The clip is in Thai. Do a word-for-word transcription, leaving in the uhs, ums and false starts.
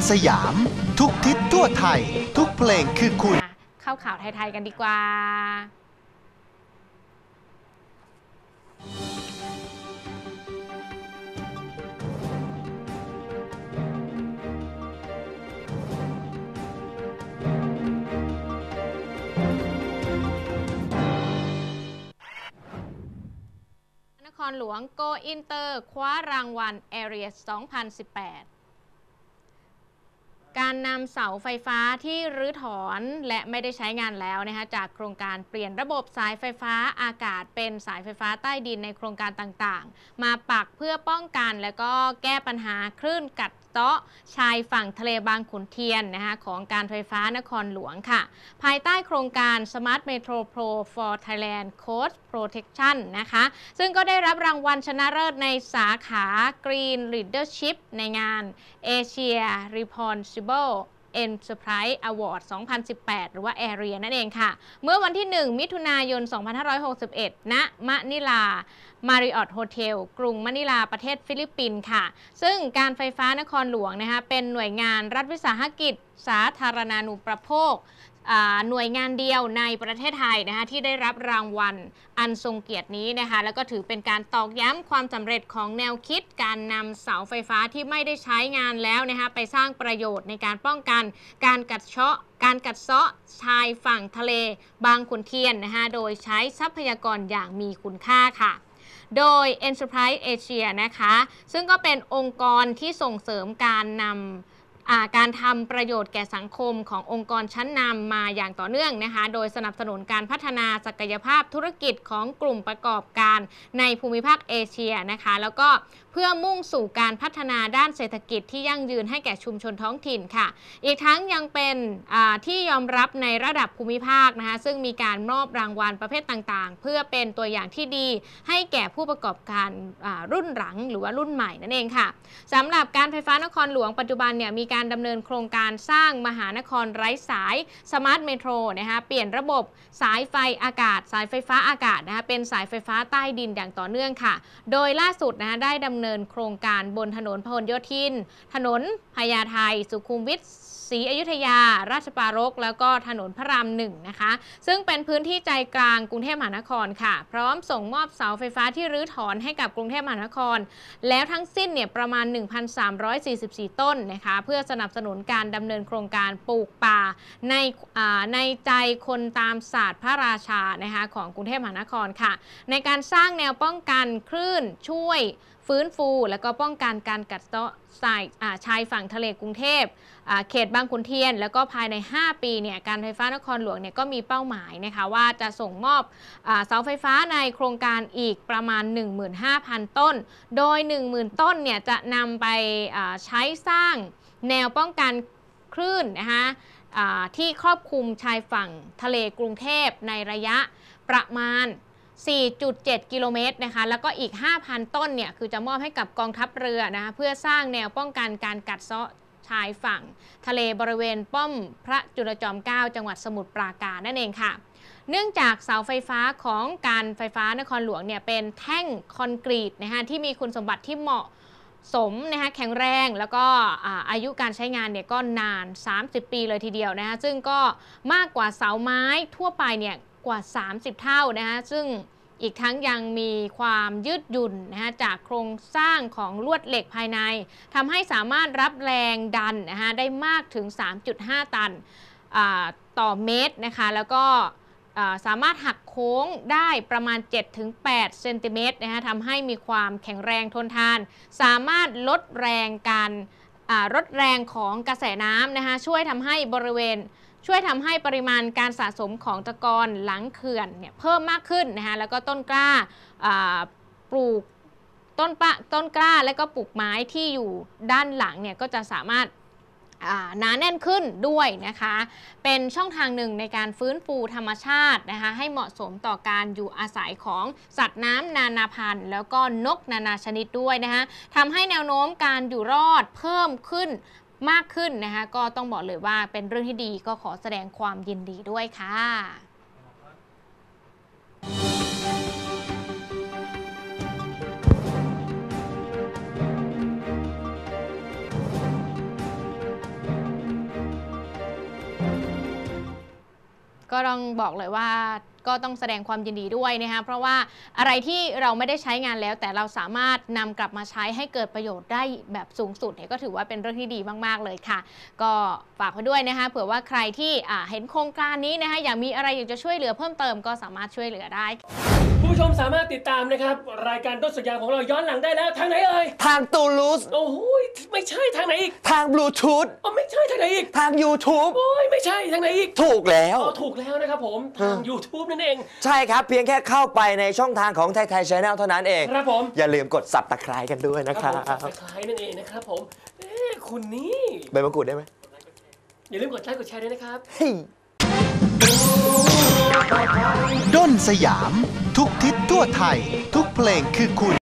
สยามทุกทิศทั่วไทยทุกเพลงคือคุณเข้าข่าวไทยๆกันดีกว่านครหลวงโกอินเตอร์คว้ารางวัล Area สองพันสิบแปด การนำเสาไฟฟ้าที่รื้อถอนและไม่ได้ใช้งานแล้วนะคะจากโครงการเปลี่ยนระบบสายไฟฟ้าอากาศเป็นสายไฟฟ้าใต้ดินในโครงการต่างๆมาปักเพื่อป้องกันและก็แก้ปัญหาคลื่นกัดเซาะชายฝั่งทะเลบางขุนเทียนนะคะของการไฟฟ้านครหลวงค่ะภายใต้โครงการ Smart Metro Pro for Thailand Coast Protection นะคะซึ่งก็ได้รับรางวัลชนะเลิศในสาขา Green Leadership ในงาน Asia Responsible Enterprise Award สองพันสิบแปด หรือว่า Area นั่นเองค่ะเมื่อวันที่ หนึ่ง มิถุนายน สองพันห้าร้อยหกสิบเอ็ด ณ มะนิลา Marriott Hotel กรุงมะนิลาประเทศฟิลิปปินส์ค่ะซึ่งการไฟฟ้านครหลวงนะคะเป็นหน่วยงานรัฐวิสาหกิจสาธารณานุประโภคหน่วยงานเดียวในประเทศไทยนะคะที่ได้รับรางวัลอันทรงเกียรตินี้นะคะแล้วก็ถือเป็นการตอกย้ำความสำเร็จของแนวคิดการนำเสาไฟฟ้าที่ไม่ได้ใช้งานแล้วนะคะไปสร้างประโยชน์ในการป้องกันการกัดเซาะการกัดเซาะชายฝั่งทะเลบางขุนเทียนนะคะโดยใช้ทรัพยากรอย่างมีคุณค่าค่ะโดย Enterprise Asia นะคะซึ่งก็เป็นองค์กรที่ส่งเสริมการนำการทำประโยชน์แก่สังคมขององค์กรชั้นนำมาอย่างต่อเนื่องนะคะโดยสนับสนุนการพัฒนาศักยภาพธุรกิจของกลุ่มประกอบการในภูมิภาคเอเชียนะคะแล้วก็เพื่อมุ่งสู่การพัฒนาด้านเศรษฐกิจที่ยั่งยืนให้แก่ชุมชนท้องถิ่นค่ะอีกทั้งยังเป็นที่ยอมรับในระดับภูมิภาคนะคะซึ่งมีการมอบรางวัลประเภทต่างๆเพื่อเป็นตัวอย่างที่ดีให้แก่ผู้ประกอบการรุ่นหลังหรือว่ารุ่นใหม่นั่นเองค่ะสำหรับการไฟฟ้านครหลวงปัจจุบันเนี่ยมีการดำเนินโครงการสร้างมหานครไร้สายสมาร์ทเมโทรนะคะเปลี่ยนระบบสายไฟอากาศสายไฟฟ้าอากาศนะคะเป็นสายไฟฟ้าใต้ดินอย่างต่อเนื่องค่ะโดยล่าสุดนะคะได้ดำเนินโครงการบนถนนพหลโยธินถนนพญาไทสุขุมวิทศรีอยุธยาราชปรารภแล้วก็ถนนพระรามหนึ่งนะคะซึ่งเป็นพื้นที่ใจกลางกรุงเทพมหานครค่ะพร้อมส่งมอบเสาไฟฟ้าที่รื้อถอนให้กับกรุงเทพมหานครแล้วทั้งสิ้นเนี่ยประมาณ หนึ่งพันสามร้อยสี่สิบสี่ ต้นนะคะเพื่อสนับสนุนการดำเนินโครงการปลูกป่าในในใจคนตามศาสตร์พระราชานะคะของกรุงเทพมหานครค่ะในการสร้างแนวป้องกันคลื่นช่วยฟื้นฟูและก็ป้องกันการกัดเซาะชายฝั่งทะเลกรุงเทพเขตบางขุนเทียนแล้วก็ภายในห้าปีเนี่ยการไฟฟ้านครหลวงเนี่ยก็มีเป้าหมายนะคะว่าจะส่งมอบเสาไฟฟ้าในโครงการอีกประมาณ หนึ่งหมื่นห้าพัน ต้นโดย หนึ่งหมื่น ต้นเนี่ยจะนำไปใช้สร้างแนวป้องกันคลื่นนะคะที่ครอบคลุมชายฝั่งทะเลกรุงเทพในระยะประมาณสี่จุดเจ็ด กิโลเมตรนะคะแล้วก็อีก ห้าพัน ต้นเนี่ยคือจะมอบให้กับกองทัพเรือนะคะเพื่อสร้างแนวป้องกันการกัดเซาะชายฝั่งทะเลบริเวณป้อมพระจุลจอมเกล้าจังหวัดสมุทรปราการนั่นเองค่ะเนื่องจากเสาไฟฟ้าของการไฟฟ้านครหลวงเนี่ยเป็นแท่งคอนกรีตนะคะที่มีคุณสมบัติที่เหมาะสมนะคะแข็งแรงแล้วก็อายุการใช้งานเนี่ยก็นานสามสิบปีเลยทีเดียวนะคะซึ่งก็มากกว่าเสาไม้ทั่วไปเนี่ยกว่าสามสิบเท่านะคะซึ่งอีกทั้งยังมีความยืดหยุ่นนะคะจากโครงสร้างของลวดเหล็กภายในทำให้สามารถรับแรงดันนะคะได้มากถึง สามจุดห้า ตันต่อเมตรนะคะแล้วก็สามารถหักโค้งได้ประมาณ เจ็ดถึงแปด เซนติเมตรนะคะทำให้มีความแข็งแรงทนทานสามารถลดแรงการลดแรงของกระแสน้ำนะคะช่วยทำให้บริเวณช่วยทำให้ปริมาณการสะสมของตะกอนหลังเขื่อนเนี่ยเพิ่มมากขึ้นนะคะแล้วก็ต้นกล้าปลูกต้นปะต้นกล้าและก็ปลูกไม้ที่อยู่ด้านหลังเนี่ยก็จะสามารถหนาแน่นขึ้นด้วยนะคะเป็นช่องทางหนึ่งในการฟื้นฟูธรรมชาตินะคะให้เหมาะสมต่อการอยู่อาศัยของสัตว์น้ำนานาพันธุ์แล้วก็นกนานาชนิดด้วยนะคะทำให้แนวโน้มการอยู่รอดเพิ่มขึ้นมากขึ้นนะคะก็ต้องบอกเลยว่าเป็นเรื่องที่ดีก็ขอแสดงความยินดีด้วยค่ะก็ต้องบอกเลยว่าก็ต้องแสดงความยินดีด้วยนะคะเพราะว่าอะไรที่เราไม่ได้ใช้งานแล้วแต่เราสามารถนำกลับมาใช้ให้เกิดประโยชน์ได้แบบสูงสุดเนี่ยก็ถือว่าเป็นเรื่องที่ดีมากๆเลยค่ะก็ฝากไว้ด้วยนะคะเผื่อว่าใครที่เห็นโครงการนี้นะคะอยากมีอะไรอยากจะช่วยเหลือเพิ่มเติมก็สามารถช่วยเหลือได้ผู้ชมสามารถติดตามนะครับรายการต้นสัญญาของเราย้อนหลังได้แล้วทางไหนเอ่ยทางตูลูสโอ้โหไม่ใช่ทางไหนอีกทางบลูทูธอ๋อไม่ใช่ทางไหนอีกทาง YouTube โอ้ยไม่ใช่ทางไหนอีกถูกแล้วอ๋อถูกแล้วนะครับผมทาง YouTube นั่นเองใช่ครับเพียงแค่เข้าไปในช่องทางของไทยไทย Channel เท่านั้นเองครับผมอย่าลืมกด Subscribe กันด้วยนะครับ Subscribe นั่นเองนะครับผมเอ๊ะคุณนี่ใบมะกรูดได้ไหมอย่าลืมกดไลค์กดแชร์ด้วยนะครับด้นสยามทุกทิศทั่วไทยทุกเพลงคือคุณ